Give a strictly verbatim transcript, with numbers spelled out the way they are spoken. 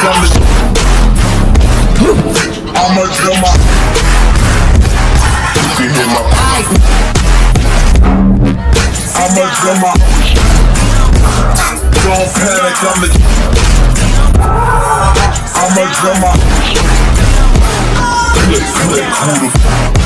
I'm the I'ma kill my You can hit my I'ma kill my Don't panic, I'm the I'ma kill my Click, click, who the